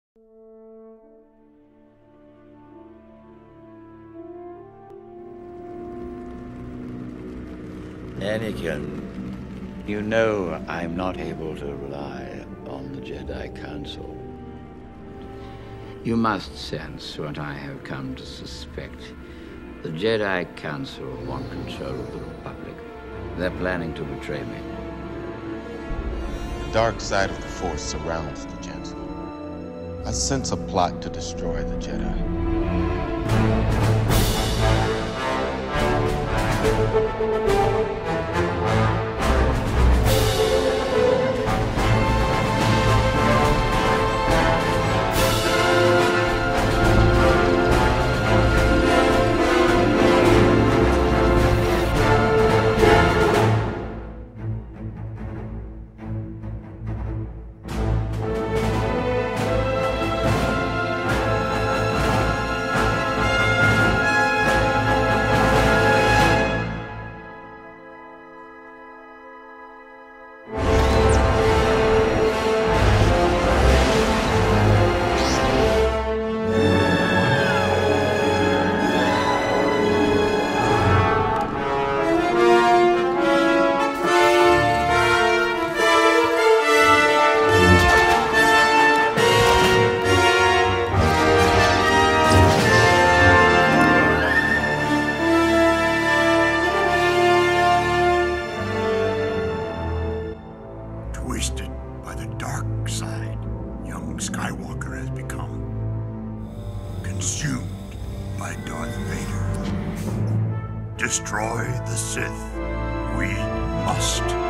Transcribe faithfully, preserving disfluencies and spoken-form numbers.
Anakin, you know I'm not able to rely on the Jedi Council. You must sense what I have come to suspect. The Jedi Council want control of the Republic. They're planning to betray me. The dark side of the Force surrounds the Chancellor. I sense a plot to destroy the Jedi. Twisted by the dark side, young Skywalker has become. Consumed by Darth Vader. Destroy the Sith. We must.